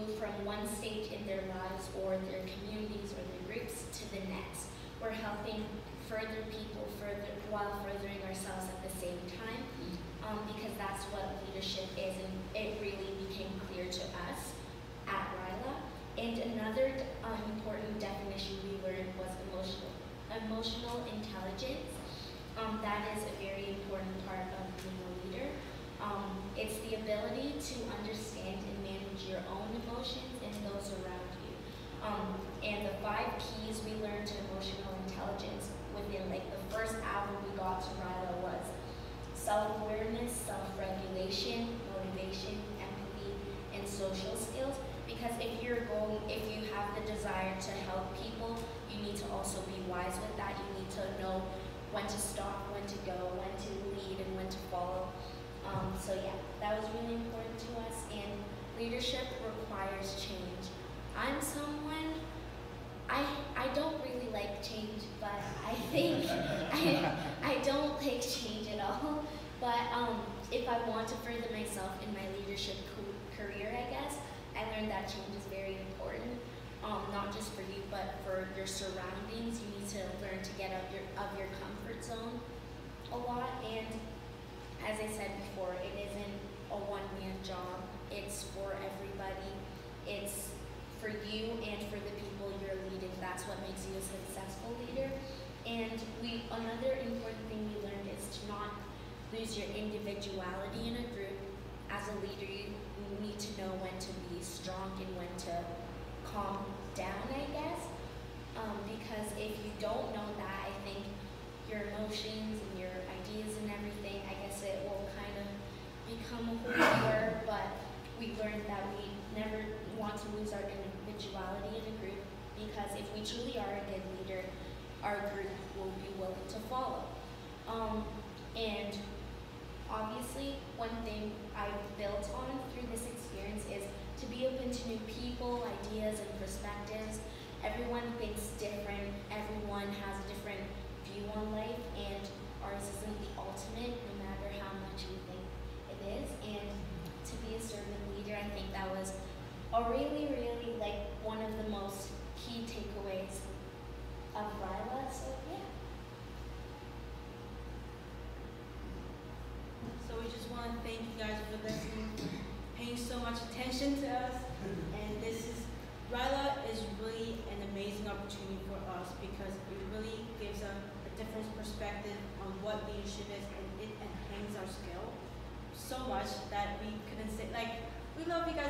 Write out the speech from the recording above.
move from one stage in their lives or their communities or their groups to the next. We're helping further people while furthering ourselves at the same time, because that's what leadership is, and it really became clear to us at RILA. And another important definition we learned was emotional intelligence. That is a very important part of being a leader. It's the ability to understand and manage your own emotions and those around you. And the 5 keys we learned to emotional intelligence within like the first hour we got to RILA was self-awareness, self-regulation, motivation, empathy, and social skills. Because if you have the desire to help people, you need to also be wise with that. You need to know when to stop, when to go, when to lead, and when to follow. So yeah, that was really important to us. And leadership requires change. I'm someone, I don't really like change, but I think I don't like change at all. But if I want to further myself in my leadership career, I guess, I learned that change is very important, not just for you, but for your surroundings. You need to learn to get out of your comfort zone a lot. And as I said before, it isn't a one-man job. It's for everybody. It's for you and for the people you're leading. That's what makes you a successful leader. And another important thing we learned is to not lose your individuality in a group. As a leader, you need to know when to be strong and when to calm down, I guess. Because if you don't know that, I think your emotions and your ideas and everything, I guess it will kind of become a whole blur. But we learned that we never want to lose our individuality in a group, because if we truly are a good leader, our group will be willing to follow. And obviously, one thing I've built on through this experience is to be open to new people, ideas, and perspectives. Everyone thinks different. Everyone has a different view on life, and ours isn't the ultimate, no matter how much we think it is. And to be a servant leader, I think that was a really, really one of the most key takeaways of RILA. So yeah. So we just want to thank you guys for listening, paying so much attention to us. And RILA is really an amazing opportunity for us, because it really gives a different perspective on what leadership is, and it enhances our skill so much that we couldn't say, we love you guys.